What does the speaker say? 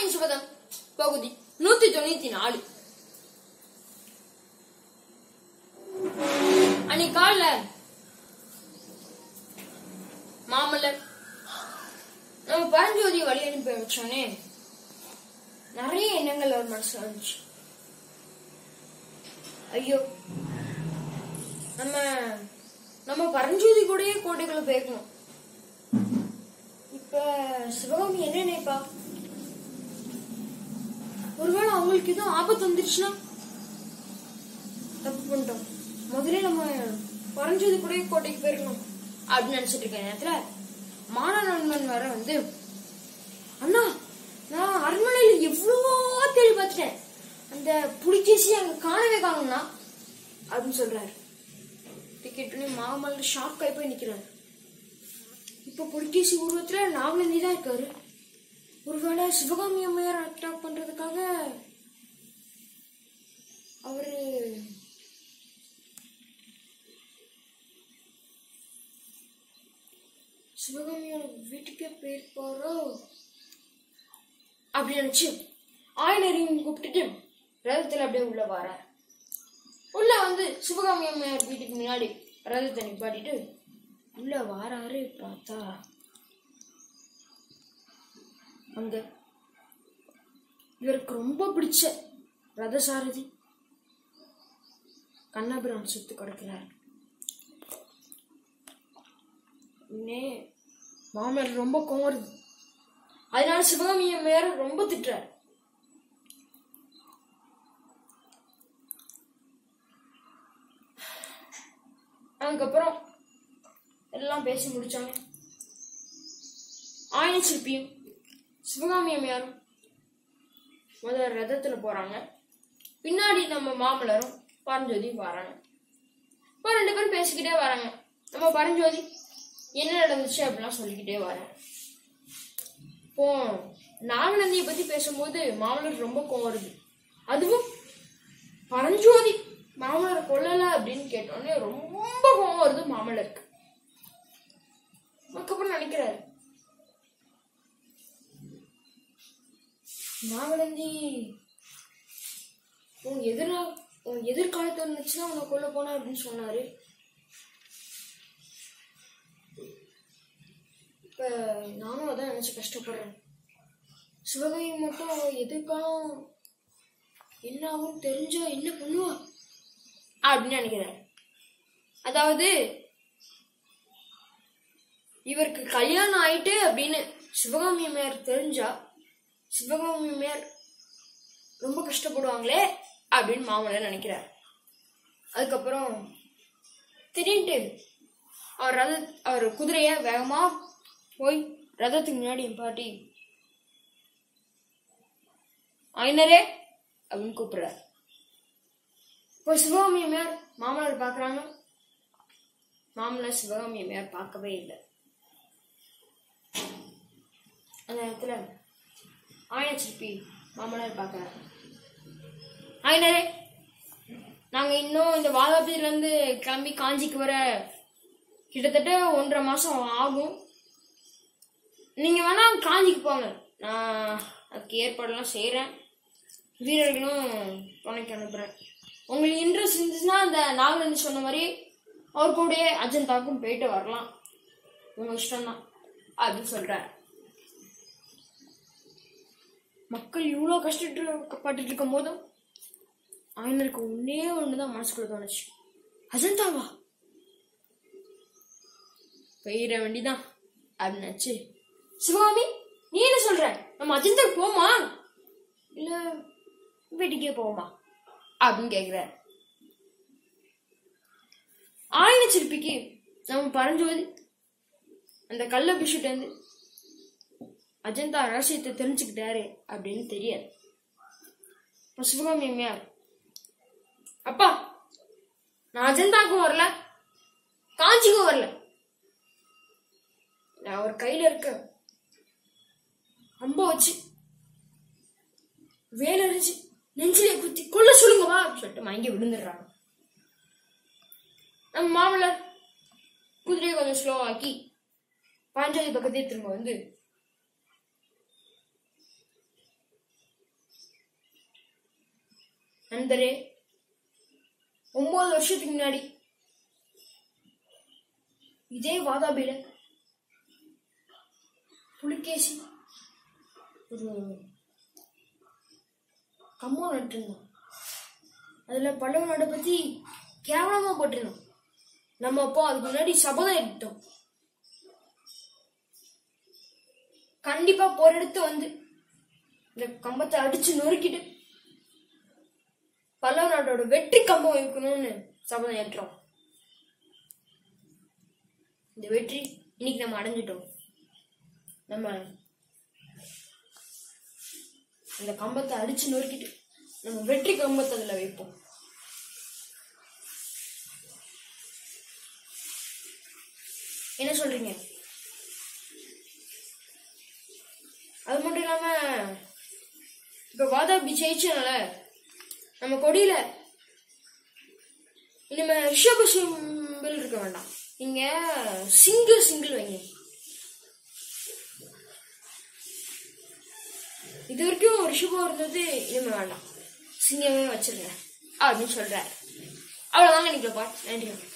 பொன்னியின் செல்வன் பகுதி 194. அன்னைக்கு காலைல மாமல்லர் நம்ம பரஞ்சோதியை வழி அனுப்பி வச்சோன்னே நிறைய எண்ணங்கள் அவர் மனசுல வந்துச்சு. ஐயோ, நம்ம பரஞ்சோதி கூடயே கோட்டைக்குள்ள போயிருக்கணும். இப்ப சிவகாமி என்ன நினைப்பா? ஒருவேளை அவங்களுக்கு எதுவும் ஆபத்து வந்துருச்சுன்னா தப்பு பண்ணிட்டோம். முதல்ல நம்ம பரஞ்சோதி கூடயே கோட்டைக்கு போயிருக்கணும் அப்படின்னு நினைச்சிட்டு இருக்க நேரத்துல மானநண்பன் வர வந்து, அண்ணா நான் அரண்மனையில எவ்வளவோ தேடி பார்த்துட்டேன், அந்த புலிகேசி அங்க காணவே காணும்னா அப்படின்னு சொல்றாரு. கேட்டோன்னே மாமல்லர் ஷாக் ஆகி போய் நிக்கிறாரு. இப்ப புலிகேசி உருவத்துல நாகநந்தி தான் இருக்காரு. ஒருவேளை சிவகாமி அம்மையார் அட்டாக் பண்றதுக்காக அவரு சிவகாமியோட வீட்டுக்கே போயிருப்பாரோ அப்படி நினைச்சு ஆயனரையும் கூப்பிட்டுட்டு ரதத்துல அப்படியே உள்ள வரார். உள்ள வந்து சிவகாமி அம்மையார் வீட்டுக்கு முன்னாடி ரதத்தை நிப்பாட்டிட்டு உள்ள வாராரு. பார்த்தா அங்க இவருக்கு ரொம்ப பிடிச்ச ரதசாரதி கண்ணபிரான் சுத்து கிடக்கிறார். மாமல்லர் ரொம்ப கோவம் வருது. அதனால சிவகாமி அம்மையார ரொம்ப திட்டுறாரு. அதுக்கப்புறம் எல்லாம் பேசி முடிச்சாங்க. ஆயன சிற்பியும் சிவகாமி அம்மையாரும் முதல்ல ரதத்துல போறாங்க. பின்னாடி நம்ம மாமல்லரும் பரஞ்சோதியும் வராங்க. இப்போ 2 பேரும் பேசிக்கிட்டே வராங்க. நம்ம பரஞ்சோதி என்ன நடந்துச்சு அப்படிலாம் சொல்லிக்கிட்டே வராங்க. இப்போ நாகநந்தியை பத்தி பேசும்போது மாமல்லர் ரொம்ப கோவம் வருது. அதுவும் பரஞ்சோதி மாமல்லர் கொல்லல அப்படின்னு கேட்டோன்னே ரொம்ப கோவம் வருது மாமல்லருக்கு. அதுக்கப்புறம் நினைக்கிறாரு, நாகநந்தி உன் எதிர்காலத்துல இருந்துச்சுன்னா உன்னை கொல்ல போன அப்படின்னு சொன்னாரு. இப்ப நானும் அதான் நினைச்சு கஷ்டப்படுறேன். சிவகாமி மட்டும் எதிர்காலம் என்ன ஆகும் தெரிஞ்சா என்ன பண்ணுவா அப்படின்னு நினைக்கிறேன். அதாவது இவருக்கு கல்யாணம் ஆயிட்டு அப்படின்னு சிவகாமி அம்மையார் தெரிஞ்சா சிவகாமி அம்மையார் ரொம்ப கஷ்டப்படுவாங்களே அப்படின்னு மாமல்லர் நினைக்கிறார். அதுக்கப்புறம் திடீர்னு அவர் குதிரைய வேகமா போய் ரதத்துக்கு முன்னாடி பாட்டி ஐனரே அப்படின்னு கூப்பிடுறார். இப்போ சிவகாமி அம்மையார் மாமல்லர் பாக்குறாங்க. மாமல்லர் சிவகாமி அம்மையார் பார்க்கவே இல்லை. அந்த நேரத்துல ஆயன சிற்பி மாமல்லர் பார்க்கிறார். ஆயனரே, நாங்க இன்னும் இந்த வாதாபுரியில இருந்து கிளம்பி காஞ்சிக்கு வர கிட்டத்தட்ட 1.5 மாசம் ஆகும். நீங்க வேணா காஞ்சிக்கு போங்க, நான் அதுக்கு ஏற்பாடுலாம் செய்யறேன், வீரர்களும் துணைக்கு அனுப்புறேன். உங்களுக்கு இன்ட்ரெஸ்ட் இருந்துச்சுன்னா அந்த நாகநந்தி சொன்ன மாதிரி அவர் கூட அஜந்தாக்கும் போயிட்டு வரலாம், உங்க இஷ்டம்தான் அப்படின்னு சொல்றாரு. மக்கள் இவ்வளவு கஷ்டப்பட்டு இருக்கும் போதும் ஆயனருக்கு ஒண்ணுதான் மனசுக்குள்ள தோணுச்சு, அஜந்தாவா போயிட வேண்டிதான் அப்படின்னாச்சு. சிவகாமி, நீ என்ன சொல்ற? நம்ம அஜந்தாக்கு போமா இல்ல வீட்டுக்கே போவோமா அப்படின்னு கேக்குற. ஆயன சிற்பிக்கு நம்ம பரஞ்சோதி அந்த கள்ள பிஷுட்டு வந்து அஜந்தா ரகசியத்தை தெரிஞ்சுக்கிட்டாரு அப்படின்னு தெரியாது. சிவகாமி அம்மையார், அப்பா நான் அஜந்தாக்கும் வரல, காஞ்சிக்கும் வரல, நான் அவர் கையில இருக்க அம்ப வச்சு வேலறிச்சு நெஞ்சிலே குத்தி கொல்ல சொல்லுங்கவா அப்படின்னு சொல்லிட்டு மயங்கி விழுந்துடுறாங்க. நம்ம மாமல்லர் குதிரையை கொஞ்சம் ஸ்லோவாக்கி பாஞ்சாலி பக்கத்தே திரும்ப வந்து நண்பரே, 9 வருஷத்துக்கு முன்னாடி இதே வாதாபியில புலிகேசி ஒரு கம்பம் நட்டுருந்தோம். அதுல பல்லவ நாட்டை பத்தி கேவலமா போட்டிருந்தோம். நம்ம அப்போ அதுக்கு முன்னாடி சபதம் எடுத்தோம், கண்டிப்பா போரெடுத்து வந்து இந்த கம்பத்தை அடிச்சு நொறுக்கிட்டு பல்லவ நாட்டோட வெற்றி கம்பம் வைக்கணும்னு சபதம் ஏற்றோம். இந்த வெற்றி இன்னைக்கு நம்ம அடைஞ்சிட்டோம். நம்ம இந்த கம்பத்தை அடிச்சு நொறுக்கிட்டு நம்ம வெற்றி கம்பத்தை அதுல வைப்போம். என்ன சொல்றீங்க? அது மட்டும் இல்லாம இப்ப வாதாபி ஜெயிச்சனால நம்ம கொடியில இனிமே ரிஷப சிம்பிள் இருக்க வேண்டாம், நீங்க சிங்கிள் வைங்க. இது வரைக்கும் ரிஷபம் இருந்தது, இனிமே வேண்டாம், சிங்கமே வச்சிருங்க அப்படின்னு சொல்றாரு. அவ்வளவுதாங்க இன்னைக்கு பாட். நன்றி.